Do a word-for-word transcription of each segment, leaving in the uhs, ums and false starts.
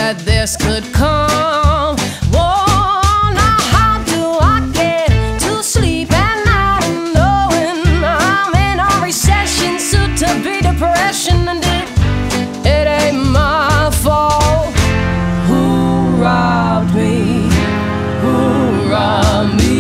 that this could come. Whoa, now how do I get to sleep at night knowing I'm in a recession, soon to be depression, and it, it ain't my fault. Who robbed me? Who robbed me?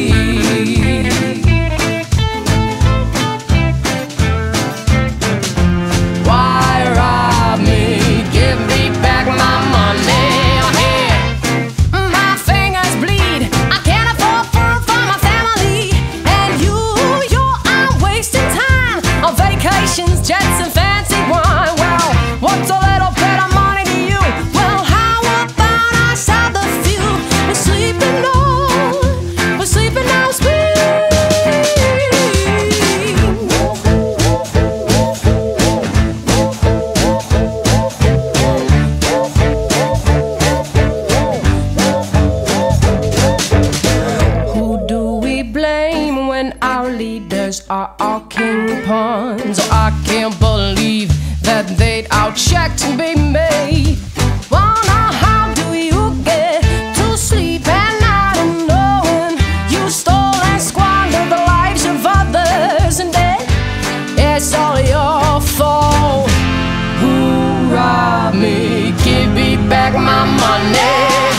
Jets and fancy wine. Well, what's a little bit of money to you? Well, how about I sell the few? We're sleeping on, we're sleeping on speed. Who do we blame when our leaders are all king pawns? Oh, I can't believe that they'd outchecked me, made. Well, now how do you get to sleep at night knowing you stole and squandered the lives of others, and then it's all your fault? Who robbed me? Give me back my money.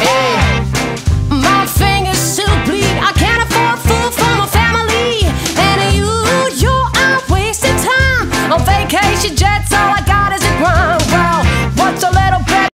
My fingers still bleed. I can't afford food for my family, and you, you are wasting time on vacation jets. All I